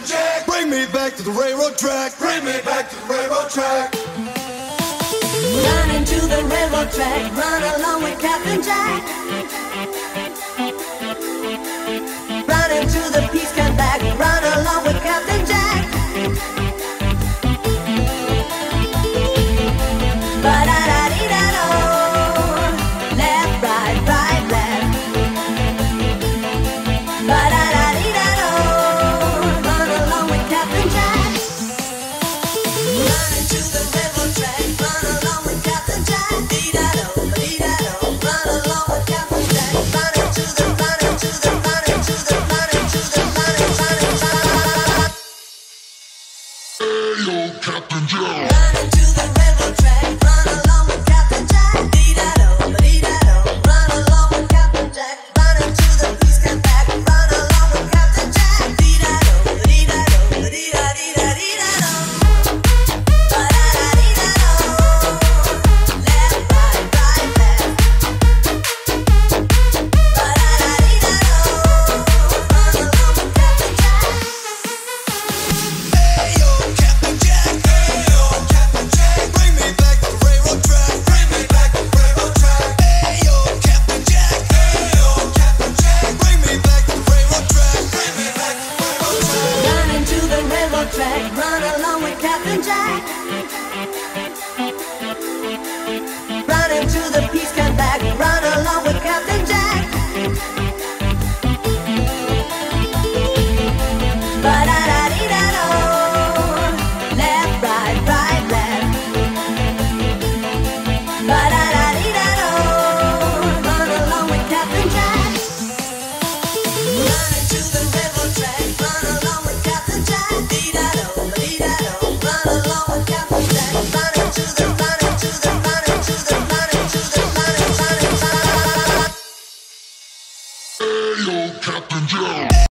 Jack. Bring me back to the railroad track. Bring me back to the railroad track. Running to the railroad track, run along with Captain Jack. Running to the peace come back, run along with Captain Jack. Ba-da-da-dee-da-do, left, right, right, left. Ba-da-da-dee-da-do, run along with Captain Jack. Running to the railroad track, run along with Captain Jack. Dee-da-do, dee-da-do, run along with Captain Jack. Running to the, running to the, running to the, running to the, running, running, running. Hey, yo, Captain Jack. Running to the railroad track, run along with Captain Jack. Dee-da-do, dee-da-do, run along with Captain Jack. Running to the peace come back, run along with Captain Jack. Dee-da-do, dee-da-do, dee-da-dee-da-dee-da-do. Ba-da-da-dee-da-do, left, right, right, left. Ba-da-da-dee-da-do, run along with Captain Jack. Hey, yo, Captain Jack. Hey, yo, Captain Jack. Bring me back to the railroad track. Bring me back to the railroad track. Hey, yo, Captain Jack. Hey, yo, Captain Jack. Bring me back to the railroad track. Bring me back to the railroad track. Running to the railroad track, run along with Captain Jack. Running to the peace come back, run along with Captain Jack. Ba-da-da-dee-da-do, left, right, right, left. Ba-da-da-dee-da-do, run along with Captain Jack. Running to the railroad track, run along with Captain Jack. Dee-da-do, dee-da-do, run along with Captain Jack. Running to the, running to the, running to the, running to the, running, running, running. Hey, yo, Captain Jack.